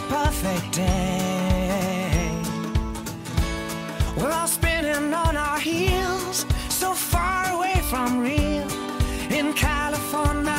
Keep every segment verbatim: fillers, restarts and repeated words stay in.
perfect day. We're all spinning on our heels, so far away from real, in California.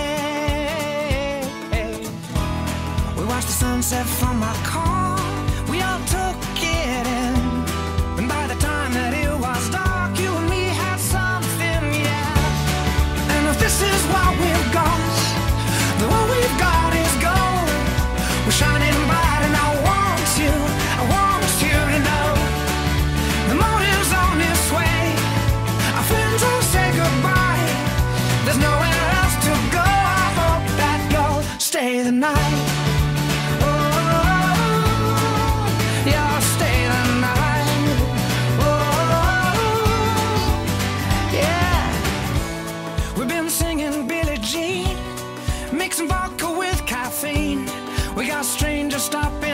We watched the sunset from our car, we all took it in, and by the time that it was dark, you and me had something, yeah. And if this is what we've got, then what we've got is gold. We're shining bright and I want you, I want you to know the motive's on its way. Our friends will say goodbye, there's nowhere else to go. I hope that you'll stay the night. Mixing vodka with caffeine, we got strangers stopping